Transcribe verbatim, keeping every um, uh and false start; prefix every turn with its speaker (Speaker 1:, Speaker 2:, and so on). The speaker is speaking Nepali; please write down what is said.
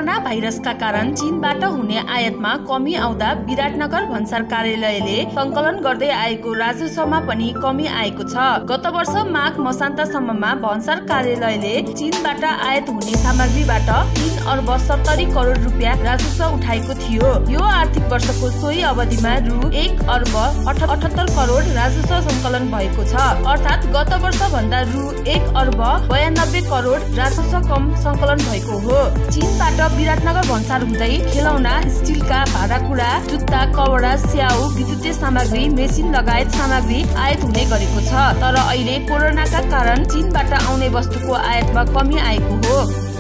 Speaker 1: कोरोना भाइरसका कारण चीनबाट हुने आयातमा कमी आउँदा विराटनगर भन्सार कार्यालयले संकलन गर्दै आएको राजस्वमा पनि कमी आएको छ। गत वर्ष माघ मसान्तसम्ममा भन्सार कार्यालयले चीनबाट आयात हुने सामग्रीबाट तीन अर्ब सत्तरी करोड रुपियाँ राजस्व उठाएको थियो। यो आर्थिक वर्षको सोही अवधिमा रु एक अर्ब अठहत्तर करोड राजस्व संकलन भएको छ। अर्थात् गत वर्ष भन्दा रु एक अर्ब बयानब्बे करोड राजस्व कम संकलन भएको हो। चीनबाट विराटनगर भन्सार हुँदै खेलौना, स्टिलका भाँडाकुँडा, जुत्ता, कपडा, स्याउ, विद्युतीय सामग्री, मेसिन लगायत सामग्री आयात हुने गरेको छ। तर अहिले कोरोनाका कारण चीनबाट आउने वस्तुको आयातमा कमी आएको हो।